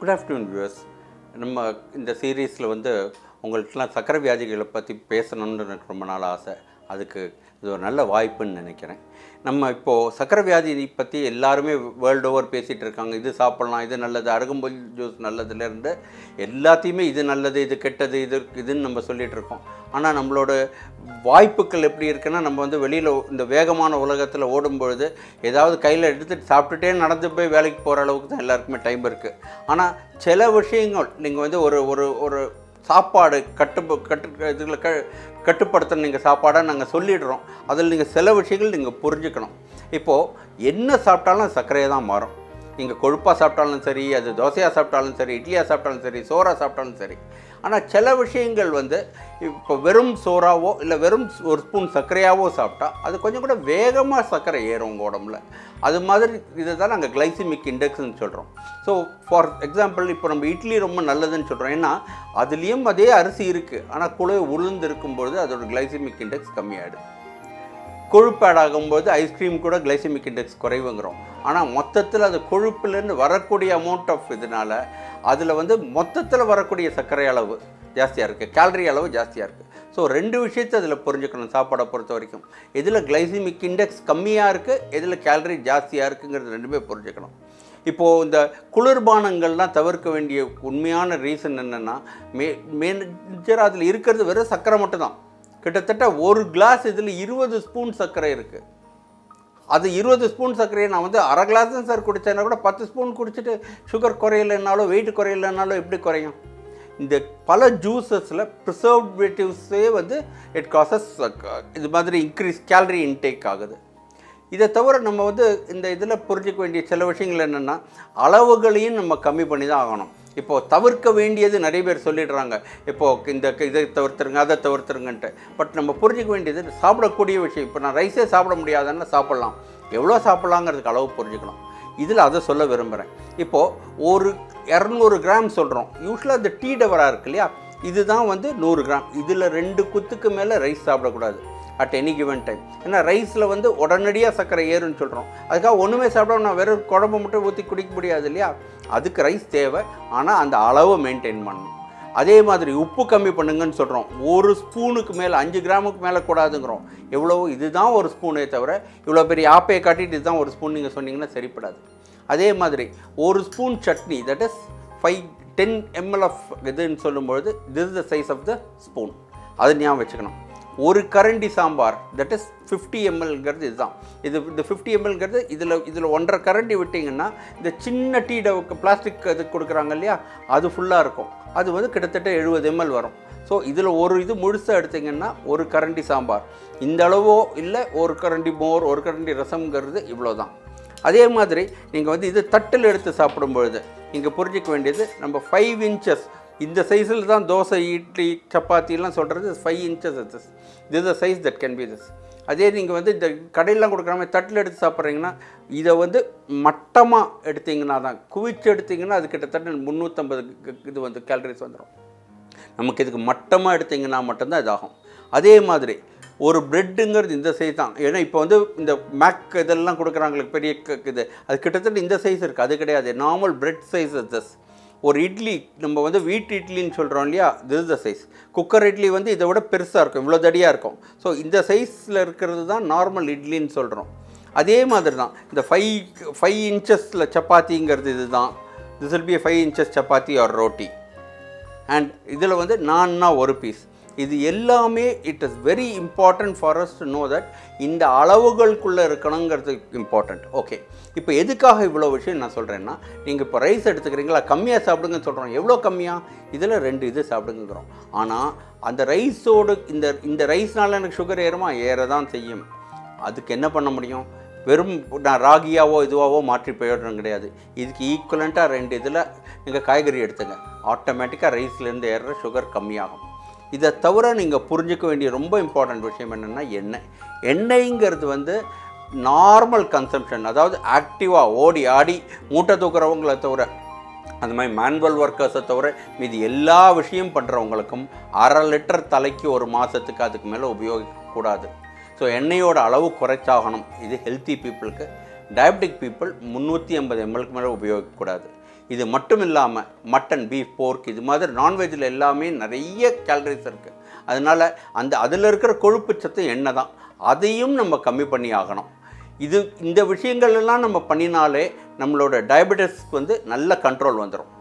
Good afternoon, viewers. நம்ம இந்த சீரீஸில் உங்கள்கிட்டலாம் சக்கரை வியாதிகளை பற்றி பேசணும்னு எனக்கு ரொம்ப நாள் ஆசை. அதுக்கு இது ஒரு நல்ல வாய்ப்புன்னு நினைக்கிறேன். நம்ம இப்போது சக்கரை வியாதி பற்றி எல்லாருமே வேர்ல்டு ஓவர் பேசிகிட்டு இருக்காங்க. இது சாப்பிட்லாம், இது நல்லது, அருகம்புல் ஜூஸ் நல்லதுலேருந்து எல்லாத்தையுமே இது நல்லது, இது கெட்டது, இதுன்னு நம்ம சொல்லிகிட்டு இருக்கோம். ஆனால் நம்மளோட வாய்ப்புகள் எப்படி இருக்குன்னா, நம்ம வெளியில் இந்த வேகமான உலகத்தில் ஓடும்பொழுது ஏதாவது கையில் எடுத்துகிட்டு சாப்பிட்டுட்டே நடந்து போய் வேலைக்கு போகிற அளவுக்கு தான் எல்லாருக்குமே டைம் இருக்குது. ஆனால் சில விஷயங்கள் நீங்கள் ஒரு ஒரு ஒரு சாப்பாடு இதில் கட்டுப்படுத்த நீங்கள் சாப்பாடாக நாங்கள் சொல்லிடுறோம். அதில் நீங்கள் சில விஷயங்கள் நீங்கள் புரிஞ்சுக்கணும். இப்போது என்ன சாப்பிட்டாலும் சர்க்கரையாக தான் மாறும். நீங்கள் கொழுப்பாக சாப்பிட்டாலும் சரி, அது தோசையாக சாப்பிட்டாலும் சரி, இட்லியாக சாப்பிட்டாலும் சரி, சோறாக சாப்பிட்டாலும் சரி. ஆனால் சில விஷயங்கள் இப்போ வெறும் சோறாவோ இல்லை வெறும் ஒரு ஸ்பூன் சர்க்கரையாவோ சாப்பிட்டா அது கொஞ்சம் கூட வேகமாக சர்க்கரை ஏறும் உங்கள் உடம்புல. அது மாதிரி இதை தான் நாங்கள் கிளைசிமிக் இண்டெக்ஸ்ன்னு சொல்கிறோம். ஸோ ஃபார் எக்ஸாம்பிள், இப்போ நம்ம இட்லி ரொம்ப நல்லதுன்னு சொல்கிறோம். ஏன்னா அதுலேயும் அதே அரிசி இருக்குது, ஆனால் குழு உளுந்து இருக்கும்பொழுது அதோட கிளைசிமிக் இண்டெக்ஸ் கம்மியாகிடுது. கொழுப்பு ஆட் ஆகும்போது ஐஸ்கிரீம் கூட கிளைசிமிக் இண்டெக்ஸ் குறைவுங்கிறோம். ஆனால் மொத்தத்தில் அது கொழுப்புலேருந்து வரக்கூடிய அமௌண்ட் ஆஃப் இதனால் அதில் மொத்தத்தில் வரக்கூடிய சர்க்கரை அளவு ஜாஸ்தியாக இருக்குது, கேலரி அளவு ஜாஸ்தியாக இருக்குது. ஸோ ரெண்டு விஷயத்தை அதில் புரிஞ்சுக்கணும். சாப்பாடை பொறுத்த வரைக்கும் எதில் கிளைசிமிக் இண்டெக்ஸ் கம்மியாக இருக்குது, எதில் கேலரி ஜாஸ்தியாக இருக்குங்கிறது ரெண்டுமே புரிஞ்சுக்கணும். இப்போது இந்த குளிர்பானங்கள்லாம் தவிர்க்க வேண்டிய உண்மையான ரீசன் என்னென்னா, மேஜராக அதில் இருக்கிறது வெறும் சர்க்கரை மட்டும்தான். கிட்டத்தட்ட ஒரு கிளாஸ் இதில் 20 ஸ்பூன் சர்க்கரை இருக்குது. அது 20 ஸ்பூன் சர்க்கரையை நான் அரை கிளாஸ் தான் சார் குடித்தேன்னா கூட 10 ஸ்பூன் குடிச்சிட்டு சுகர் குறையலைன்னாலோ வெயிட் குறையலைன்னாலோ எப்படி குறையும்? இந்த பல ஜூஸஸில் ப்ரிசர்வேட்டிவ்ஸே இட் காசஸ் இது மாதிரி இன்க்ரீஸ் கேலரி இன்டேக் ஆகுது. இதை தவிர நம்ம இந்த இதில் புரிஞ்சிக்க வேண்டிய சில விஷயங்கள் என்னென்னா, அளவுகளையும் நம்ம கம்மி பண்ணி தான் ஆகணும். இப்போது தவிர்க்க வேண்டியது நிறைய பேர் சொல்லிடுறாங்க, இப்போது இதை தவிர்த்துருங்க, அதை தவிர்த்துருங்கன்ட்டு. பட் நம்ம புரிஞ்சிக்க வேண்டியது சாப்பிடக்கூடிய விஷயம். இப்போ நான் ரைஸே சாப்பிட முடியாதுன்னா சாப்பிட்லாம், எவ்வளோ சாப்பிட்லாங்கிறதுக்கு அளவு புரிஞ்சுக்கணும். இதில் அதை சொல்ல விரும்புகிறேன். இப்போது ஒரு 200 கிராம் சொல்கிறோம். யூஸ்வலாக இந்த டீ டவராக இருக்கு இல்லையா, இதுதான் 100 கிராம். இதில் 2 குத்துக்கு மேலே ரைஸ் சாப்பிடக்கூடாது அட் எனி கிவன் டைம். ஏன்னா ரைஸில் உடனடியாக சர்க்கரை ஏறுன்னு சொல்கிறோம். அதுக்காக ஒன்றுமே சாப்பிட நான் வெறும் குழம்பு மட்டும் ஊற்றி குடிக்க முடியாது இல்லையா. அதுக்கு ரைஸ் தேவை, ஆனால் அந்த அளவை மெயின்டைன் பண்ணணும். அதே மாதிரி உப்பு கம்மி பண்ணுங்கன்னு சொல்கிறோம். ஒரு ஸ்பூனுக்கு மேலே 5 கிராமுக்கு மேலே கூடாதுங்கிறோம். எவ்வளோ இதுதான் ஒரு ஸ்பூனே தவிர இவ்வளோ பெரிய ஆப்பையை காட்டிட்டு இதுதான் ஒரு ஸ்பூன் நீங்கள் சொன்னீங்கன்னா சரிப்படாது. அதே மாதிரி ஒரு spoon chutney, that is 10 ml of இதுன்னு சொல்லும்பொழுது this is the size of the spoon. அது ஞாபகம் வச்சுக்கணும். ஒரு கரண்டி சாம்பார், தட் இஸ் 50 mlங்கிறது இதுதான். இந்த 50 mlங்கிறது இதில் 1.5 கரண்டி விட்டிங்கன்னா இந்த சின்ன டீ டவுக்கு பிளாஸ்டிக் இது கொடுக்குறாங்க இல்லையா, அது ஃபுல்லாக இருக்கும். அது கிட்டத்தட்ட 70 ml வரும். ஸோ இதில் ஒரு இது முழுசாக எடுத்திங்கன்னா ஒரு கரண்டி சாம்பார். இந்த அளவோ இல்லை ஒரு கரண்டி மோர், ஒரு கரண்டி ரசம்ங்கிறது இவ்வளோ தான். அதே மாதிரி நீங்கள் இது தட்டில் எடுத்து சாப்பிடும்பொழுது நீங்கள் புரிஞ்சிக்க வேண்டியது, நம்ம 5 inches இந்த சைஸில் தான் தோசை, இட்லி, சப்பாத்திலாம் சொல்கிறது 5 inches this is the size that can be this. அதே நீங்கள் இந்த கடையிலாம் கொடுக்குற மாதிரி தட்டில் எடுத்து சாப்பிட்றீங்கன்னா இதை மட்டமாக எடுத்திங்கன்னா தான், குவிச்சு எடுத்திங்கன்னா அது கிட்டத்தட்ட 350 இது கேலரிஸ் வந்துடும். நமக்கு இதுக்கு மட்டமாக எடுத்திங்கன்னா மட்டும்தான் இதாகும். அதே மாதிரி ஒரு ப்ரெட்டுங்கிறது இந்த சைஸ் தான். ஏன்னா இப்போ இந்த மேக் இதெல்லாம் கொடுக்குறாங்களுக்கு பெரிய இது, அது கிட்டத்தட்ட இந்த சைஸ் இருக்குது. அது கிடையாது, நார்மல் ப்ரெட் சைஸ் திஸ். ஒரு இட்லி நம்ம வீட்டு இட்லின்னு சொல்கிறோம் இல்லையா, this is the size. Cooker idli இதை விட பெருசாக இருக்கும், இவ்வளோ தடியாக இருக்கும். ஸோ இந்த சைஸில் இருக்கிறது தான் நார்மல் இட்லின்னு சொல்கிறோம். அதே மாதிரி தான் இந்த 5 inches சப்பாத்திங்கிறது இது தான். This will be 5 inches chapati or roti. And இதில் நான்னா ஒரு பீஸ். இது எல்லாமே it is very important for us to know that இந்த அளவுகளுக்குள்ளே இருக்கணுங்கிறது இம்பார்ட்டண்ட். ஓகே, இப்போ எதுக்காக இவ்வளோ விஷயம் நான் சொல்கிறேன்னா, நீங்கள் இப்போ ரைஸ் எடுத்துக்கிறீங்களா, கம்மியாக சாப்பிடுங்கன்னு சொல்கிறோம். எவ்வளோ கம்மியாக? இதில் 2 இது சாப்பிடுங்கிறோம். ஆனால் அந்த ரைஸோடு இந்த ரைஸ்னால எனக்கு சுகர் ஏறுமா? ஏற தான் செய்யும். அதுக்கு என்ன பண்ண முடியும்? வெறும் நான் ராகியாவோ இதுவாவோ மாற்றி பிரயோஜனம் கிடையாது. இதுக்கு ஈக்குவலண்ட்டாக 2 இதில் நீங்கள் காய்கறி எடுத்துங்க, ஆட்டோமேட்டிக்காக ரைஸ்லேருந்து ஏறுற சுகர் கம்மியாகும். இதை தவிர நீங்கள் புரிஞ்சிக்க வேண்டிய ரொம்ப இம்பார்ட்டண்ட் விஷயம் என்னென்னா, எண்ணெய்ங்கிறது நார்மல் கன்சம்ஷன், அதாவது ஆக்டிவாக ஓடி ஆடி மூட்டை தூக்குறவங்களை தவிர, அந்த மாதிரி மேனுவல் ஒர்க்கர்ஸை தவிர மீது எல்லா விஷயம் பண்ணுறவங்களுக்கும் 1/2 லிட்டர் தலைக்கு ஒரு மாதத்துக்கு அதுக்கு மேலே உபயோகிக்கக்கூடாது. ஸோ எண்ணெயோட அளவு குறைச்சாகணும். இது ஹெல்த்தி பீப்புளுக்கு. டயபெட்டிக் பீப்புள் 350 ml மேலே உபயோகிக்கக்கூடாது. இது மட்டும் இல்லாமல் மட்டன், பீஃப், போர்க் இது மாதிரி நான்வெஜ்ஜில் எல்லாமே நிறைய கேலரிஸ் இருக்குது. அதனால் அதில் இருக்கிற கொழுப்பு சத்து எண்ணெய் தான், அதையும் நம்ம கம்மி பண்ணி ஆகணும். இந்த விஷயங்கள் எல்லாம் நம்ம பண்ணினாலே நம்மளோட டயபெட்டிஸ்க்கு நல்ல கண்ட்ரோல் வந்துடும்.